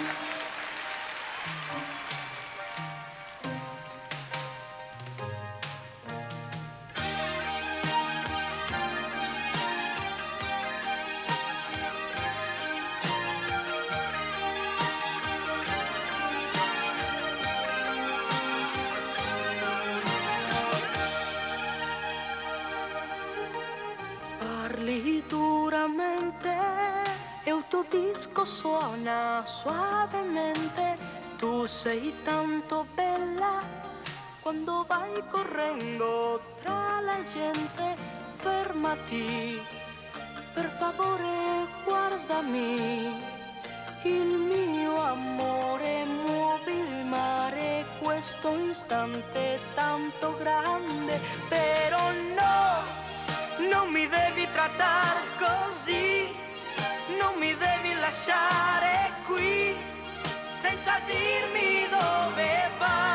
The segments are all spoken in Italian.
Parli duramente e il tuo disco suona suavemente. Tu sei tanto bella quando vai correndo tra la gente. Fermati, per favore guardami. Il mio amore muove il mare, questo istante tanto grande. Però no! Non mi devi trattare così, non mi devi lasciare qui, senza dirmi dove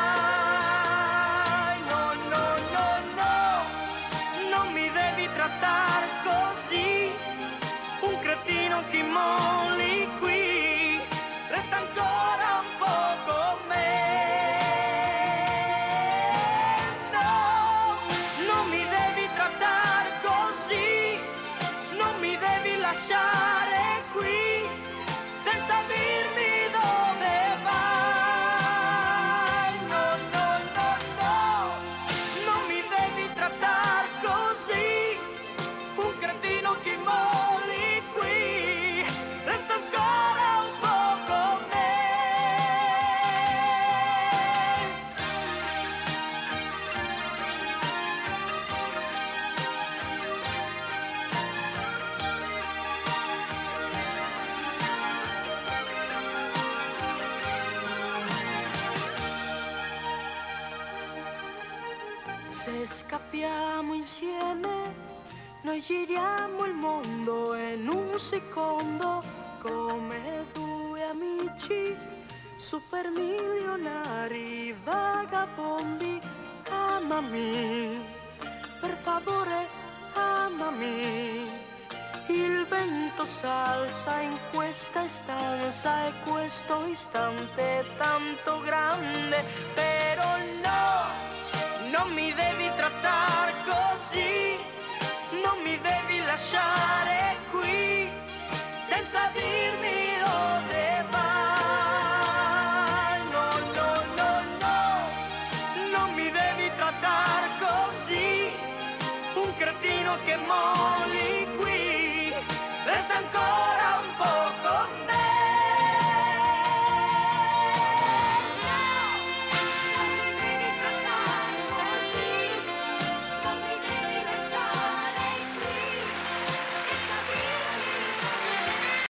vai. No, no, no, no, non mi devi trattare così, un cretino che molli qui, resta ancora un po' con me. No, non mi devi trattare così, non mi devi lasciare qui, senza dirmi dove vai. No, no, no, no, non mi devi trattare così, un cretino che molli qui, resta ancora un po' con me. Se scappiamo insieme, noi giriamo il mondo in un secondo, come due amici, super milionari, vagabondi. Amami, per favore, amami. Il vento s'alza in questa stanza e questo istante è tanto grande. Però no! Non mi devi trattare così, non mi devi lasciare qui, senza dirmi dove vai.